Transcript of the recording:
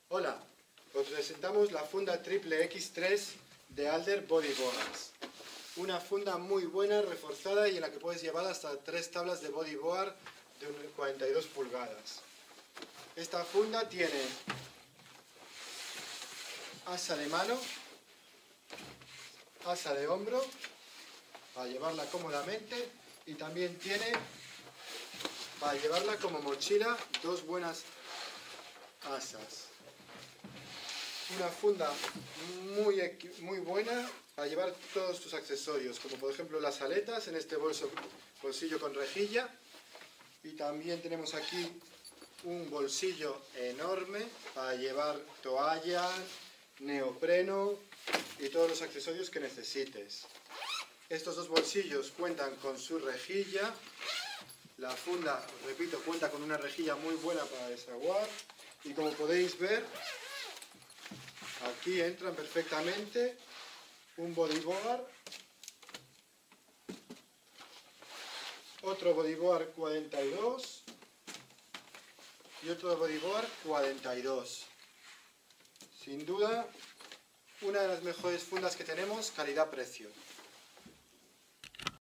Hola, os presentamos la funda triple X3 de Alder Body Boards. Una funda muy buena, reforzada y en la que puedes llevar hasta 3 tablas de bodyboard de 42 pulgadas. Esta funda tiene asa de mano, asa de hombro, para llevarla cómodamente, y también tiene, para llevarla como mochila, 2 buenas asas. Una funda muy buena para llevar todos tus accesorios, como por ejemplo las aletas en este bolsillo con rejilla, y también tenemos aquí un bolsillo enorme para llevar toallas, neopreno y todos los accesorios que necesites. Estos 2 bolsillos cuentan con su rejilla. La funda, os repito, cuenta con una rejilla muy buena para desaguar, y como podéis ver, aquí entran perfectamente un bodyboard, otro bodyboard 42 y otro bodyboard 42. Sin duda, una de las mejores fundas que tenemos, calidad-precio.